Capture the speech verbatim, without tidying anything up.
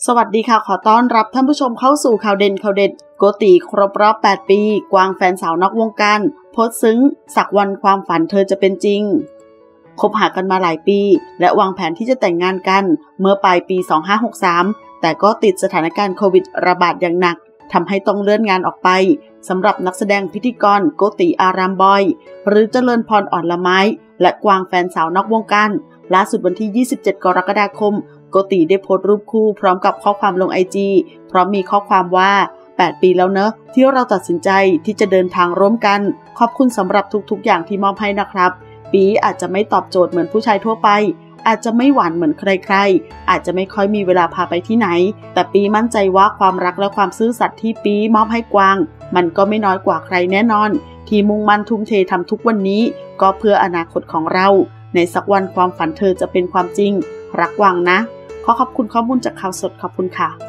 สวัสดีค่ะขอต้อนรับท่านผู้ชมเข้าสู่ข่าวเด่นข่าวเด็ดโกติครบรอบแปดปีกวางแฟนสาวนอกวงการโพสต์ซึ้งสักวันความฝันเธอจะเป็นจริงคบหากันมาหลายปีและวางแผนที่จะแต่งงานกันเมื่อปลายปีสองพันห้าร้อยหกสิบสามแต่ก็ติดสถานการณ์โควิดระบาดอย่างหนักทำให้ต้องเลื่อนงานออกไปสำหรับนักแสดงพิธีกรโกติอารามบอยหรือเจริญพรอ่อนละไม้และกวางแฟนสาวนอกวงการล่าสุดวันที่ยี่สิบเจ็ดกรกฎาคมโกติได้โพสต์รูปคู่พร้อมกับข้อความลง ไอ จี พร้อมมีข้อความว่าแปดปีแล้วเนอะที่เราตัดสินใจที่จะเดินทางร่วมกันขอบคุณสำหรับทุกๆอย่างที่มอบให้นะครับปีอาจจะไม่ตอบโจทย์เหมือนผู้ชายทั่วไปอาจจะไม่หวานเหมือนใครๆอาจจะไม่ค่อยมีเวลาพาไปที่ไหนแต่ปีมั่นใจว่าความรักและความซื่อสัตย์ที่ปีมอบให้กวางมันก็ไม่น้อยกว่าใครแน่นอนที่มุ่งมั่นทุ่มเททำทุกวันนี้ก็เพื่ออนาคตของเราในสักวันความฝันเธอจะเป็นความจริงรักกวางนะขอขอบคุณข้อมูลจากข่าวสดขอบคุณค่ะ